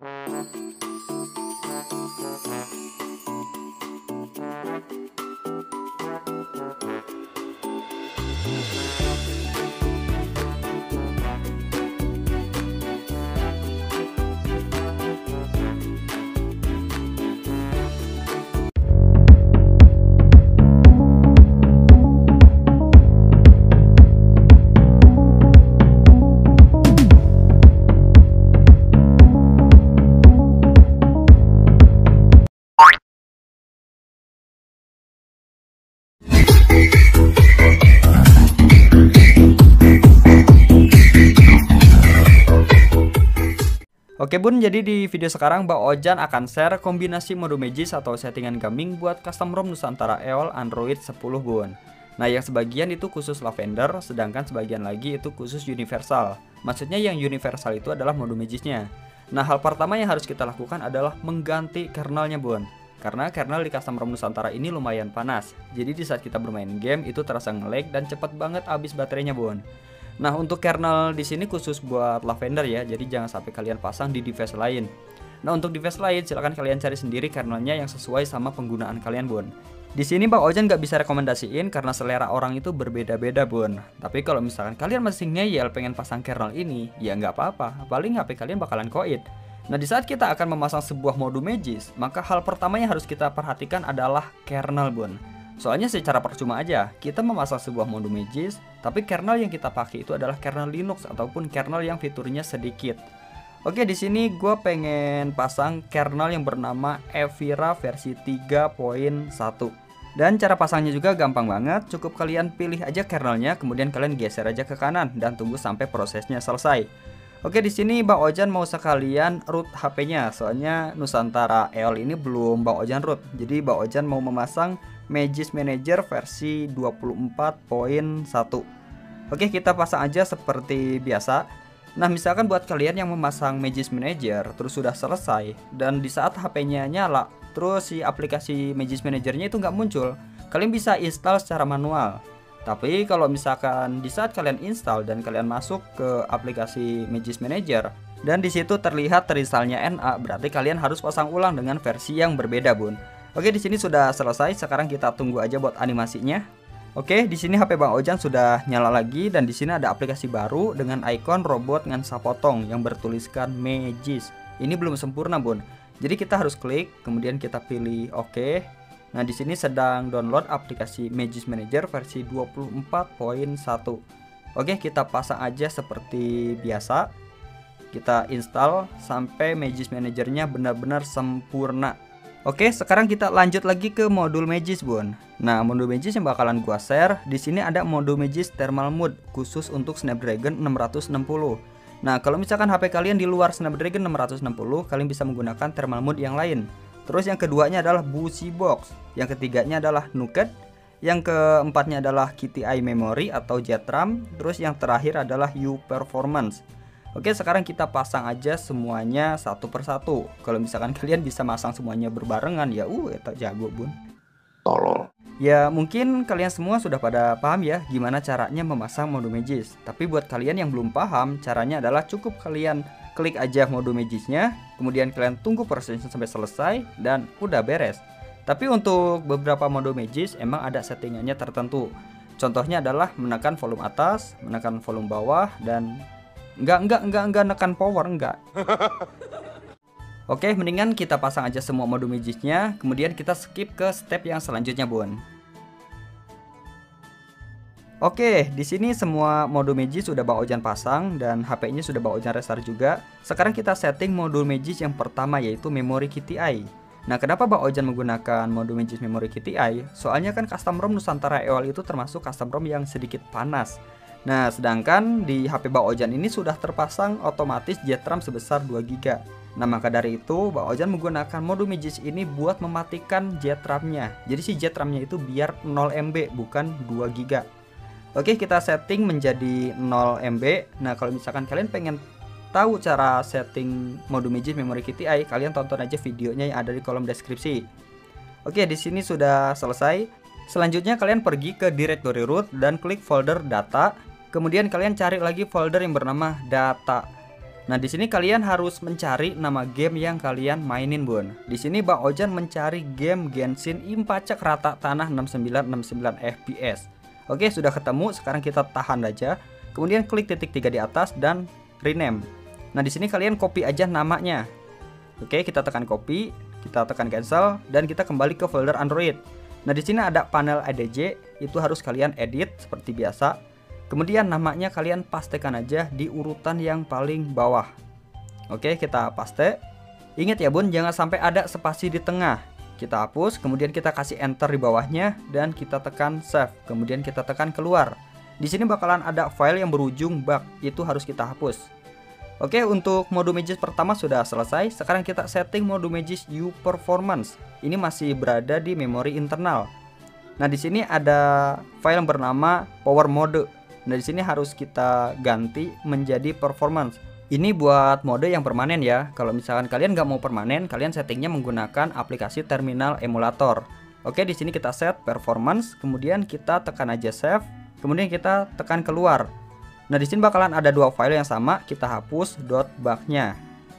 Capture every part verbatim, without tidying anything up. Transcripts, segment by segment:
Oke bun, jadi di video sekarang Bang Ojan akan share kombinasi mode Magis atau settingan gaming buat custom ROM Nusantara E O L Android sepuluh bun. Nah yang sebagian itu khusus Lavender, sedangkan sebagian lagi itu khusus universal. Maksudnya yang universal itu adalah mode Magisnya. Nah hal pertama yang harus kita lakukan adalah mengganti kernelnya bun. Karena kernel di custom ROM Nusantara ini lumayan panas. Jadi di saat kita bermain game itu terasa nge-lag dan cepat banget habis baterainya bun. Nah untuk kernel di sini khusus buat Lavender ya, jadi jangan sampai kalian pasang di device lain. Nah untuk device lain silahkan kalian cari sendiri kernelnya yang sesuai sama penggunaan kalian bun. Di sini Bang Ojan nggak bisa rekomendasiin karena selera orang itu berbeda-beda bun. Tapi kalau misalkan kalian masih ngeyel pengen pasang kernel ini, ya nggak apa-apa, paling H P kalian bakalan koit. Nah di saat kita akan memasang sebuah mode Magis, maka hal pertama yang harus kita perhatikan adalah kernel bun. Soalnya secara percuma aja kita memasang sebuah mode Magis, tapi kernel yang kita pakai itu adalah kernel Linux ataupun kernel yang fiturnya sedikit. Oke, di sini gue pengen pasang kernel yang bernama Evira versi tiga titik satu. Dan cara pasangnya juga gampang banget, cukup kalian pilih aja kernelnya, kemudian kalian geser aja ke kanan dan tunggu sampai prosesnya selesai. Oke, di sini Bang Ojan mau sekalian root H P-nya, soalnya Nusantara E O L ini belum Bang Ojan root. Jadi Bang Ojan mau memasang Magis Manager versi dua puluh empat titik satu. Oke, kita pasang aja seperti biasa. Nah, misalkan buat kalian yang memasang Magis Manager terus sudah selesai dan di saat H P-nya nyala, terus si aplikasi Magis Manager-nya itu nggak muncul, kalian bisa install secara manual. Tapi kalau misalkan di saat kalian install dan kalian masuk ke aplikasi Magis Manager dan di situ terlihat terinstallnya N A, berarti kalian harus pasang ulang dengan versi yang berbeda, bun. Oke, di sini sudah selesai. Sekarang kita tunggu aja buat animasinya. Oke, di sini H P Bang Ojan sudah nyala lagi dan di sini ada aplikasi baru dengan ikon robot ngan sapotong yang bertuliskan Magis. Ini belum sempurna, bun. Jadi kita harus klik, kemudian kita pilih oke. Nah, di sini sedang download aplikasi Magis Manager versi dua puluh empat titik satu. Oke, kita pasang aja seperti biasa. Kita install sampai Magis Manager-nya benar-benar sempurna. Oke, sekarang kita lanjut lagi ke modul Magis, bun. Nah, modul Magis yang bakalan gua share di sini ada modul Magis Thermal Mode khusus untuk Snapdragon enam ratus enam puluh. Nah, kalau misalkan H P kalian di luar Snapdragon enam ratus enam puluh, kalian bisa menggunakan Thermal Mode yang lain. Terus yang keduanya adalah Busy Box, yang ketiganya adalah Nuket, yang keempatnya adalah K T I Memory atau Jet RAM, terus yang terakhir adalah U Performance. Oke, sekarang kita pasang aja semuanya satu persatu. Kalau misalkan kalian bisa masang semuanya berbarengan, ya uh, tak jago bun. Tolol. Ya mungkin kalian semua sudah pada paham ya gimana caranya memasang mode Magis. Tapi buat kalian yang belum paham, caranya adalah cukup kalian klik aja mode Magisnya, kemudian kalian tunggu prosesnya sampai selesai dan udah beres. Tapi untuk beberapa mode Magis emang ada settingannya tertentu. Contohnya adalah menekan volume atas, menekan volume bawah, dan Enggak, enggak, enggak, enggak nekan power, enggak. Oke, mendingan kita pasang aja semua mode Magisnya, kemudian kita skip ke step yang selanjutnya, bun. Oke, di sini semua mode Magis sudah Bang Ojan pasang dan H P-nya sudah Bang Ojan restart juga. Sekarang kita setting modul Magis yang pertama yaitu memori K T I. Nah, kenapa Bang Ojan menggunakan mode Magis memori K T I? Soalnya kan custom ROM Nusantara E O L itu termasuk custom ROM yang sedikit panas. Nah, sedangkan di H P Bang Ojan ini sudah terpasang otomatis Jet RAM sebesar dua giga. Nah, maka dari itu Bang Ojan menggunakan mode Magis ini buat mematikan Jet RAM-nya. Jadi si Jet RAM-nya itu biar nol M B bukan dua giga. Oke, kita setting menjadi nol M B. Nah, kalau misalkan kalian pengen tahu cara setting mode Magis memori K T I, kalian tonton aja videonya yang ada di kolom deskripsi. Oke, di sini sudah selesai. Selanjutnya kalian pergi ke directory root dan klik folder data. Kemudian kalian cari lagi folder yang bernama data. Nah, di sini kalian harus mencari nama game yang kalian mainin, Bun. Di sini Bang Ojan mencari game Genshin Impact Rata Tanah enam sembilan enam sembilan F P S. Oke, sudah ketemu. Sekarang kita tahan aja. Kemudian klik titik tiga di atas dan rename. Nah, di sini kalian copy aja namanya. Oke, kita tekan copy, kita tekan cancel dan kita kembali ke folder Android. Nah, di sini ada panel A D J, itu harus kalian edit seperti biasa. Kemudian namanya kalian pastekan aja di urutan yang paling bawah. Oke, kita paste. Ingat ya Bun, jangan sampai ada spasi di tengah. Kita hapus, kemudian kita kasih enter di bawahnya dan kita tekan save. Kemudian kita tekan keluar. Di sini bakalan ada file yang berujung bug, itu harus kita hapus. Oke, untuk mode Magis pertama sudah selesai. Sekarang kita setting mode Magis U Performance. Ini masih berada di memori internal. Nah, di sini ada file yang bernama Power Mode. Nah, di sini harus kita ganti menjadi performance. Ini buat mode yang permanen ya. Kalau misalkan kalian nggak mau permanen, kalian settingnya menggunakan aplikasi terminal emulator. Oke, di sini kita set performance, kemudian kita tekan aja save, kemudian kita tekan keluar. Nah, di sini bakalan ada dua file yang sama, kita hapus .bug-nya.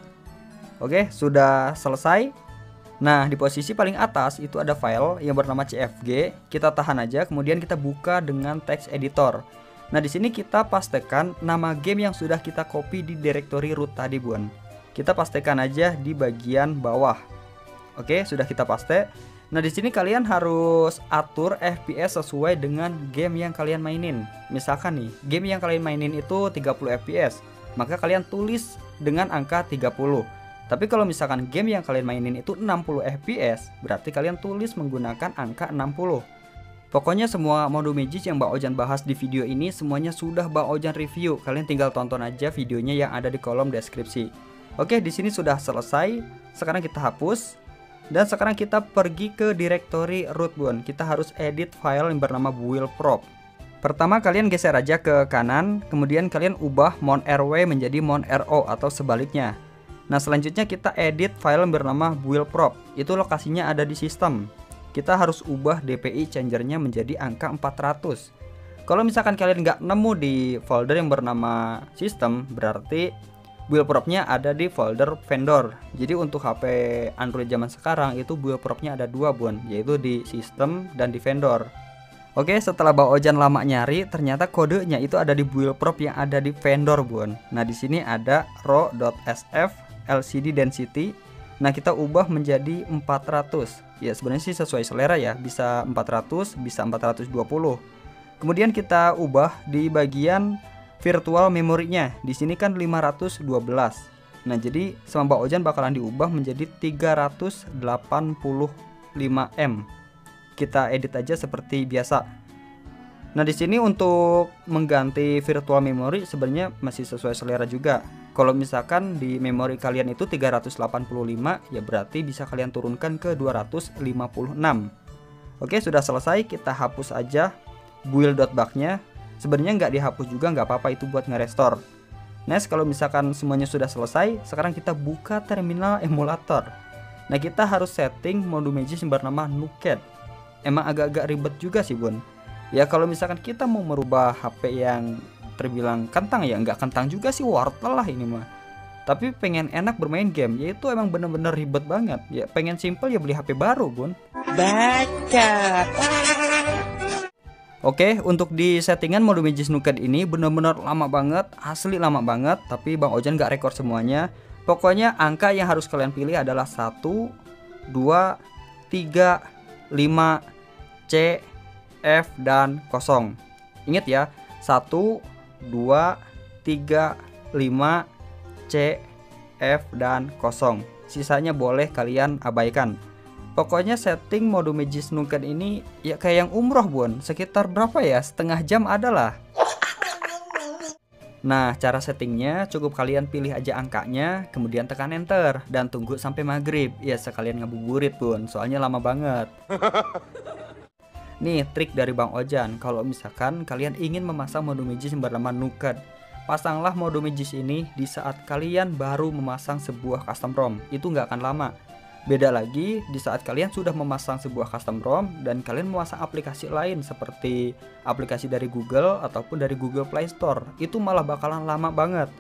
Oke, sudah selesai. Nah, di posisi paling atas itu ada file yang bernama C F G. Kita tahan aja, kemudian kita buka dengan text editor. Nah, di sini kita pastekan nama game yang sudah kita copy di directory root tadi, Bun. Kita pastekan aja di bagian bawah. Oke, sudah kita paste. Nah, di sini kalian harus atur F P S sesuai dengan game yang kalian mainin. Misalkan nih, game yang kalian mainin itu tiga puluh F P S, maka kalian tulis dengan angka tiga puluh. Tapi kalau misalkan game yang kalian mainin itu enam puluh F P S, berarti kalian tulis menggunakan angka enam puluh. Pokoknya semua mode Magis yang Bang Ojan bahas di video ini semuanya sudah Bang Ojan review. Kalian tinggal tonton aja videonya yang ada di kolom deskripsi. Oke, di sini sudah selesai. Sekarang kita hapus. Dan sekarang kita pergi ke directory root, Bun. Kita harus edit file yang bernama buildprop. Pertama kalian geser aja ke kanan, kemudian kalian ubah mount R W menjadi mount R O atau sebaliknya. Nah, selanjutnya kita edit file yang bernama buildprop. Itu lokasinya ada di sistem. Kita harus ubah D P I changernya menjadi angka empat ratus. Kalau misalkan kalian nggak nemu di folder yang bernama sistem, berarti buildpropnya ada di folder vendor. Jadi untuk H P Android zaman sekarang itu buildpropnya ada dua, Bun, yaitu di sistem dan di vendor. Oke, setelah Bang Ojan lama nyari, ternyata kodenya itu ada di buildprop yang ada di vendor, Bun. Nah, di sini ada raw.sf L C D density. Nah, kita ubah menjadi empat ratus. Ya, sebenarnya sih sesuai selera ya, bisa empat ratus, bisa empat ratus dua puluh. Kemudian kita ubah di bagian virtual memorinya. Di sini kan lima ratus dua belas. Nah, jadi sama Bang Ojan bakalan diubah menjadi tiga ratus delapan puluh lima M. Kita edit aja seperti biasa. Nah, di sini untuk mengganti virtual memory sebenarnya masih sesuai selera juga. Kalau misalkan di memori kalian itu tiga ratus delapan puluh lima, ya berarti bisa kalian turunkan ke dua ratus lima puluh enam. Oke, sudah selesai. Kita hapus aja build.bug-nya. Sebenarnya nggak dihapus juga nggak apa-apa, itu buat nge-restore. Next, kalau misalkan semuanya sudah selesai, sekarang kita buka terminal emulator. Nah, kita harus setting mode Magis yang bernama Nuket. Emang agak-agak ribet juga sih, Bun. Ya, kalau misalkan kita mau merubah H P yang terbilang kentang, ya nggak kentang juga sih, wortel lah ini mah. Tapi pengen enak bermain game, yaitu emang bener-bener ribet banget. Ya pengen simple ya beli H P baru, Bun. Baca. Oke, untuk di settingan mode Magis Nuket ini bener-bener lama banget, asli lama banget. Tapi Bang Ojan nggak rekor semuanya. Pokoknya angka yang harus kalian pilih adalah satu, dua, tiga, lima, C, F, dan kosong. Ingat ya, satu, dua, tiga, lima, C, F, dan kosong. Sisanya boleh kalian abaikan. Pokoknya setting mode Magis Nuket ini ya kayak yang umroh, Bun. Sekitar berapa ya? Setengah jam adalah. Nah, cara settingnya cukup kalian pilih aja angkanya, kemudian tekan enter dan tunggu sampai maghrib. Ya sekalian ngabuburit, Bun. Soalnya lama banget. Nih trik dari Bang Ojan, kalau misalkan kalian ingin memasang mode Magis yang bernama Nuket, pasanglah mode Magis ini di saat kalian baru memasang sebuah custom ROM. Itu nggak akan lama. Beda lagi di saat kalian sudah memasang sebuah custom ROM dan kalian memasang aplikasi lain seperti aplikasi dari Google ataupun dari Google Play Store. Itu malah bakalan lama banget.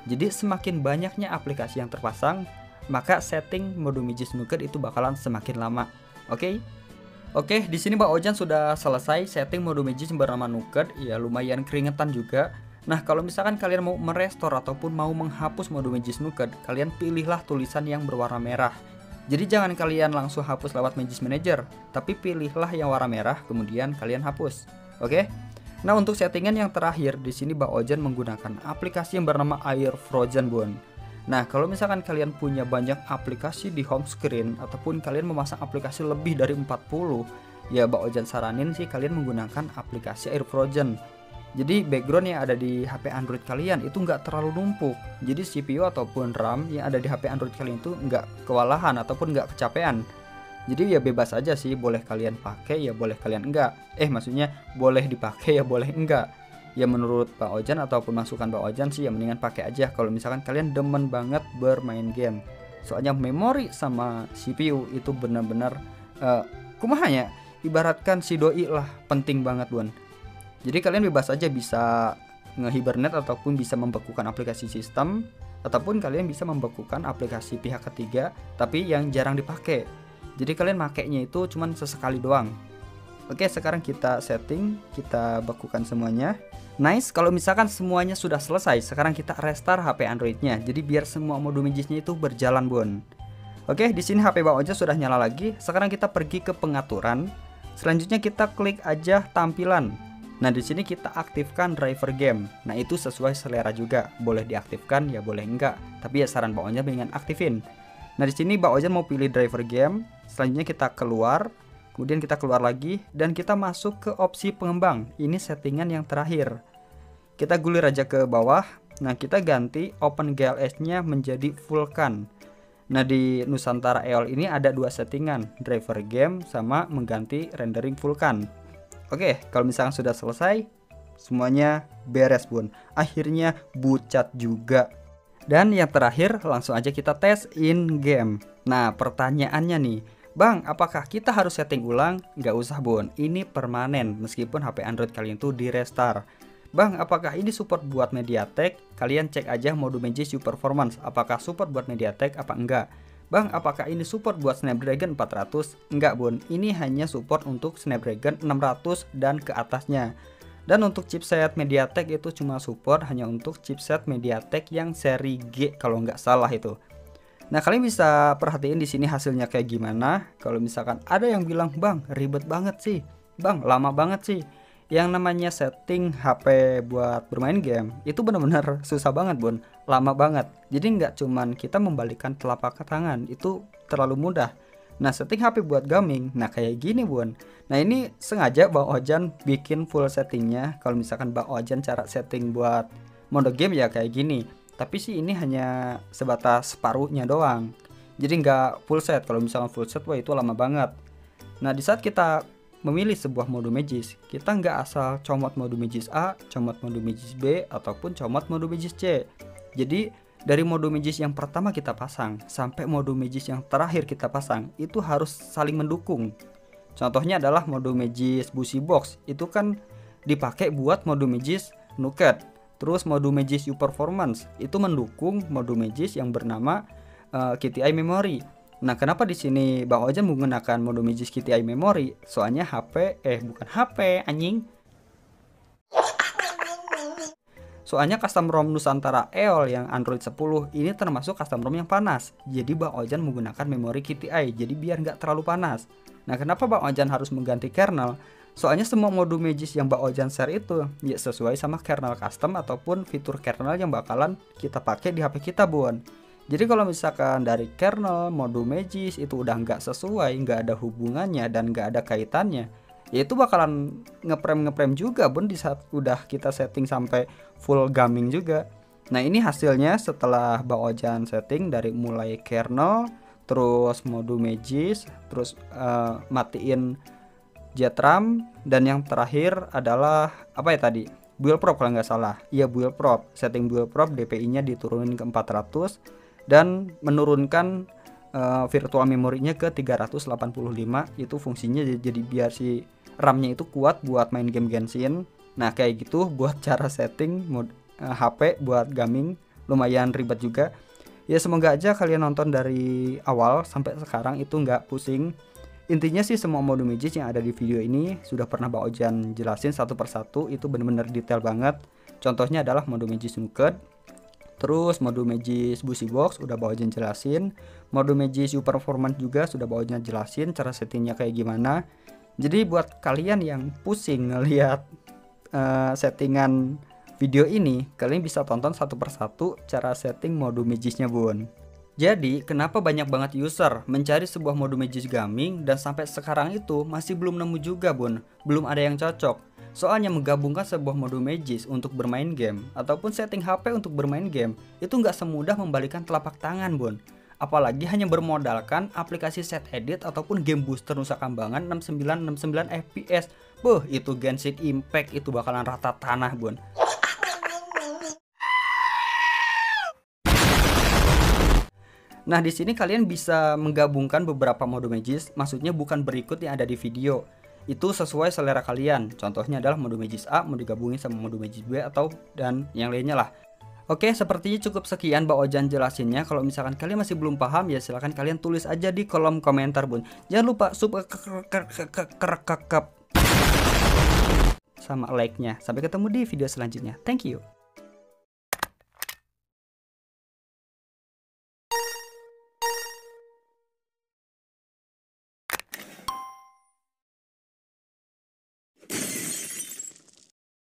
Jadi semakin banyaknya aplikasi yang terpasang, maka setting mode Magisk Nuket itu bakalan semakin lama. Oke? Oke, di sini Bang Ojan sudah selesai setting mode Magisk bernama Nuket. Ya lumayan keringetan juga. Nah, kalau misalkan kalian mau merestore ataupun mau menghapus mode Magisk Nuket, kalian pilihlah tulisan yang berwarna merah. Jadi jangan kalian langsung hapus lewat Magisk Manager, tapi pilihlah yang warna merah kemudian kalian hapus. Oke? Nah, untuk settingan yang terakhir di sini Bang Ojan menggunakan aplikasi yang bernama Air Frozen Bun. Nah, kalau misalkan kalian punya banyak aplikasi di home screen ataupun kalian memasang aplikasi lebih dari empat puluh, ya Bang Ojan saranin sih kalian menggunakan aplikasi Air Frozen. Jadi background yang ada di H P Android kalian itu nggak terlalu numpuk. Jadi C P U ataupun RAM yang ada di H P Android kalian itu nggak kewalahan ataupun nggak kecapean. Jadi ya bebas aja sih, boleh kalian pakai ya boleh kalian enggak. Eh maksudnya boleh dipakai ya boleh enggak. Ya menurut Bang Ojan ataupun masukan Bang Ojan sih ya mendingan pakai aja kalau misalkan kalian demen banget bermain game. Soalnya memori sama C P U itu benar-benar uh, kumaha ya, ibaratkan si doi lah, penting banget Bun. Jadi kalian bebas aja bisa nge-hibernate ataupun bisa membekukan aplikasi sistem, ataupun kalian bisa membekukan aplikasi pihak ketiga tapi yang jarang dipakai. Jadi kalian makainya itu cuman sesekali doang. Oke, sekarang kita setting, kita bekukan semuanya. Nice, kalau misalkan semuanya sudah selesai, sekarang kita restart H P Androidnya. Jadi biar semua mode Magisknya itu berjalan Bun. Oke, di sini H P Bang Ojan sudah nyala lagi. Sekarang kita pergi ke pengaturan. Selanjutnya kita klik aja tampilan. Nah, di sini kita aktifkan driver game. Nah, itu sesuai selera juga. Boleh diaktifkan ya boleh enggak. Tapi ya saran Bang Ojan mendingan aktifin. Nah, di sini Bang Ojan mau pilih driver game. Selanjutnya kita keluar. Kemudian kita keluar lagi dan kita masuk ke opsi pengembang. Ini settingan yang terakhir. Kita gulir aja ke bawah. Nah, kita ganti Open G L S-nya menjadi Vulkan. Nah, di Nusantara E O L ini ada dua settingan, driver game sama mengganti rendering Vulkan. Oke, kalau misalkan sudah selesai, semuanya beres Bun. Akhirnya bucat juga. Dan yang terakhir, langsung aja kita tes in game. Nah, pertanyaannya nih, Bang, apakah kita harus setting ulang? Nggak usah Bun, ini permanen meskipun H P Android kalian tuh di restart. Bang, apakah ini support buat MediaTek? Kalian cek aja mode Magisk U Performance, apakah support buat MediaTek apa enggak. Bang, apakah ini support buat Snapdragon empat ratus? Enggak Bun, ini hanya support untuk Snapdragon enam ratus dan ke atasnya. Dan untuk chipset MediaTek itu cuma support hanya untuk chipset MediaTek yang seri G kalau nggak salah itu. Nah, kalian bisa perhatiin di sini hasilnya kayak gimana. Kalau misalkan ada yang bilang, "Bang, ribet banget sih. Bang, lama banget sih." Yang namanya setting H P buat bermain game itu benar-benar susah banget Bun, lama banget. Jadi nggak cuman kita membalikkan telapak tangan, itu terlalu mudah. Nah, setting H P buat gaming, nah kayak gini Bun. Nah, ini sengaja Bang Ojan bikin full settingnya. Kalau misalkan Bang Ojan cara setting buat mode game ya kayak gini. Tapi sih ini hanya sebatas separuhnya doang. Jadi nggak full set. Kalau misalkan full set, wah itu lama banget. Nah, di saat kita memilih sebuah mode Magisk, kita nggak asal comot mode Magisk A, comot mode Magisk B, ataupun comot mode Magisk C. Jadi dari mode Magisk yang pertama kita pasang sampai mode Magisk yang terakhir kita pasang itu harus saling mendukung. Contohnya adalah mode Magisk Busy Box, itu kan dipakai buat mode Magisk Nuket. Terus mode Magisk U Performance itu mendukung mode Magisk yang bernama uh, K T I Memory. Nah, kenapa di sini Bang Ojan menggunakan mode Magisk K T I Memory? Soalnya H P eh bukan H P anjing. Soalnya custom ROM Nusantara E O L yang Android sepuluh ini termasuk custom ROM yang panas. Jadi Bang Ojan menggunakan memori K T I, jadi biar nggak terlalu panas. Nah, kenapa Bang Ojan harus mengganti kernel? Soalnya semua mode Magisk yang Bang Ojan share itu ya sesuai sama kernel custom ataupun fitur kernel yang bakalan kita pakai di H P kita Bun. Jadi kalau misalkan dari kernel mode Magisk itu udah nggak sesuai, nggak ada hubungannya dan nggak ada kaitannya, ya itu bakalan ngeprem ngeprem juga Bun di saat udah kita setting sampai full gaming juga. Nah, ini hasilnya setelah Bang Ojan setting dari mulai kernel, terus mode Magisk, terus uh, matiin jet RAM, dan yang terakhir adalah apa ya tadi? Build prop kalau nggak salah. Iya, build prop. Setting build prop D P I-nya diturunin ke empat ratus dan menurunkan uh, virtual memorinya ke tiga ratus delapan puluh lima. Itu fungsinya jadi biar si RAM-nya itu kuat buat main game Genshin. Nah, kayak gitu buat cara setting mod, uh, H P buat gaming lumayan ribet juga. Ya semoga aja kalian nonton dari awal sampai sekarang itu nggak pusing. Intinya sih semua mode Magis yang ada di video ini sudah pernah Bang Ojan jelasin satu persatu, itu bener-bener detail banget. Contohnya adalah mode Magis Nugget, terus mode Magis Busy Box udah Bang Ojan jelasin, mode Magis Super Performance juga sudah Bang Ojan jelasin cara settingnya kayak gimana. Jadi buat kalian yang pusing ngelihat uh, settingan video ini, kalian bisa tonton satu persatu cara setting mode Magisnya bun. Jadi kenapa banyak banget user mencari sebuah mode Magis gaming dan sampai sekarang itu masih belum nemu juga bun, belum ada yang cocok. Soalnya menggabungkan sebuah mode Magis untuk bermain game ataupun setting H P untuk bermain game itu nggak semudah membalikan telapak tangan bun. Apalagi hanya bermodalkan aplikasi set edit ataupun game booster Nusa Kambangan enam sembilan enam sembilan F P S. Beuh, itu Genshin Impact itu bakalan rata tanah bun. Nah, di sini kalian bisa menggabungkan beberapa mode Magis, maksudnya bukan berikut yang ada di video. Itu sesuai selera kalian. Contohnya adalah mode Magis A mau digabungin sama mode Magis B atau dan yang lainnya lah. Oke, sepertinya cukup sekian Bang Ojan jelasinnya. Kalau misalkan kalian masih belum paham ya silahkan kalian tulis aja di kolom komentar bun. Jangan lupa sub sama like-nya. Sampai ketemu di video selanjutnya. Thank you.